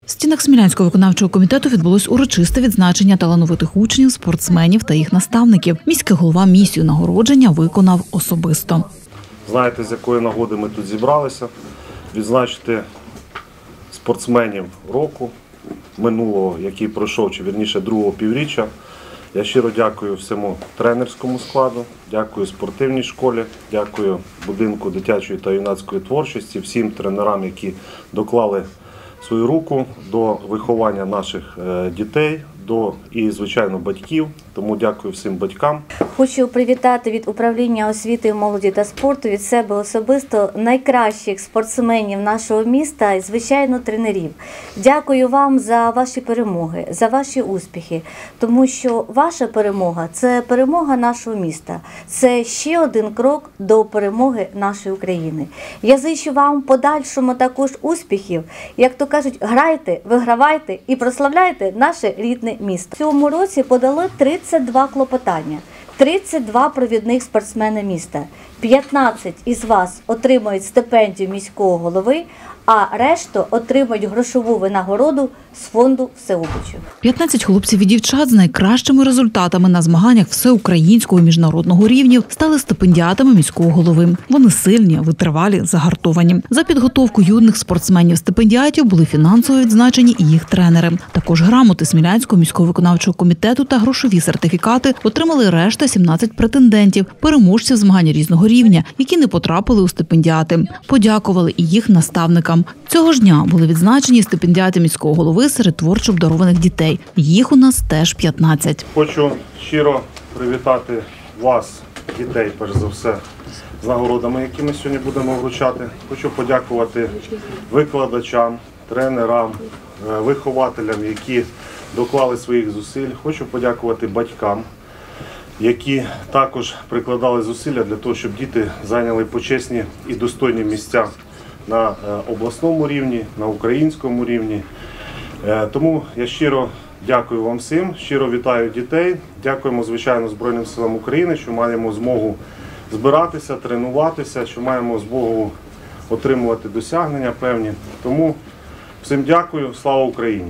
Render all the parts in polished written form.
В стінах Смілянського виконавчого комітету відбулось урочисте відзначення талановитих учнів, спортсменів та їх наставників. Міський голова місію нагородження виконав особисто. Знаєте, з якої нагоди ми тут зібралися? Відзначити спортсменів року минулого, який пройшов, чи вірніше другого півріччя. Я щиро дякую всьому тренерському складу, дякую спортивній школі, дякую будинку дитячої та юнацької творчості, всім тренерам, які доклали свою руку до виховання наших дітей, і, звичайно, батьків. Тому дякую всім батькам. Хочу привітати від управління освіти, молоді та спорту від себе особисто найкращих спортсменів нашого міста і, звичайно, тренерів. Дякую вам за ваші перемоги, за ваші успіхи, тому що ваша перемога – це перемога нашого міста. Це ще один крок до перемоги нашої України. Я зичу вам подальшому також успіхів. Як то кажуть, грайте, вигравайте і прославляйте наше рідне місто. В цьому році подали 32 клопотання, 32 провідних спортсмени міста. 15 із вас отримують стипендію міського голови, а решту отримують грошову винагороду з фонду Всеобичу. 15 хлопців і дівчат з найкращими результатами на змаганнях всеукраїнського і міжнародного рівнів стали стипендіатами міського голови. Вони сильні, витривалі, загартовані. За підготовку юних спортсменів-стипендіатів були фінансово відзначені і їх тренери. Також грамоти Смілянського міського виконавчого комітету та грошові сертифікати отримали решта 17 претендентів, переможців змагань різного рівня, які не потрапили у стипендіати. Подякували і їх наставникам. Цього ж дня були відзначені стипендіати міського голови серед творчо обдарованих дітей. Їх у нас теж 15. Хочу щиро привітати вас, дітей, перш за все, з нагородами, які ми сьогодні будемо вручати. Хочу подякувати викладачам, тренерам, вихователям, які доклали своїх зусиль. Хочу подякувати батькам, які також прикладали зусилля для того, щоб діти зайняли почесні і достойні місця на обласному рівні, на українському рівні. Тому я щиро дякую вам всім, щиро вітаю дітей. Дякуємо, звичайно, Збройним силам України, що маємо змогу збиратися, тренуватися, що маємо змогу отримувати досягнення певні. Тому всім дякую, слава Україні!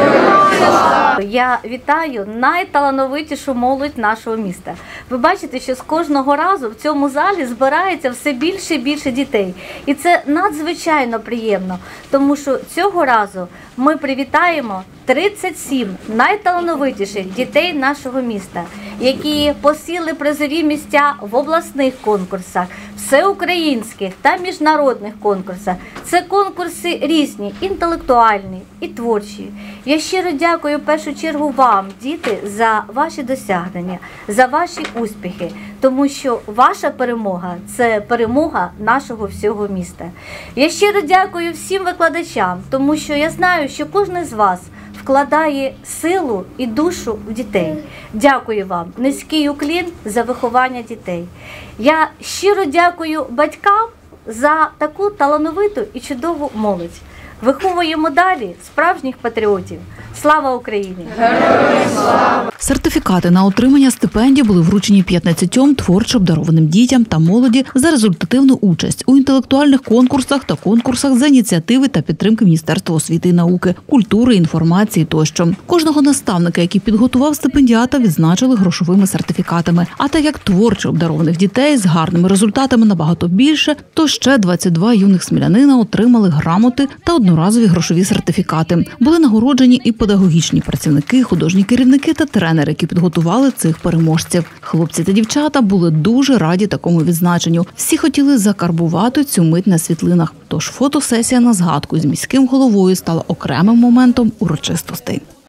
Я вітаю найталановитішу молодь нашого міста. Ви бачите, що з кожного разу в цьому залі збирається все більше і більше дітей. І це надзвичайно приємно, тому що цього разу ми привітаємо 37 найталановитіших дітей нашого міста, які посіли призові місця в обласних конкурсах, всеукраїнських та міжнародних конкурсах. Це конкурси різні, інтелектуальні і творчі. Я щиро дякую в першу чергу вам, діти, за ваші досягнення, за ваші успіхи, тому що ваша перемога – це перемога нашого всього міста. Я щиро дякую всім викладачам, тому що я знаю, що кожен з вас вкладає силу і душу в дітей. Дякую вам, низький уклін за виховання дітей. Я щиро дякую батькам за таку талановиту і чудову молодь. Виховуємо далі справжніх патріотів. Слава Україні! Героям слава! Сертифікати на отримання стипендій були вручені 15 творчо обдарованим дітям та молоді за результативну участь у інтелектуальних конкурсах та конкурсах за ініціативи та підтримки Міністерства освіти і науки, культури, інформації тощо. Кожного наставника, який підготував стипендіата, відзначили грошовими сертифікатами. А так як творчо обдарованих дітей з гарними результатами набагато більше, то ще 22 юних смілянина отримали грамоти та одноразові грошові сертифікати. Були нагороджені і педагогічні працівники, художні керівники та тренери, які підготували цих переможців. Хлопці та дівчата були дуже раді такому відзначенню. Всі хотіли закарбувати цю мить на світлинах. Тож фотосесія на згадку з міським головою стала окремим моментом урочистостей.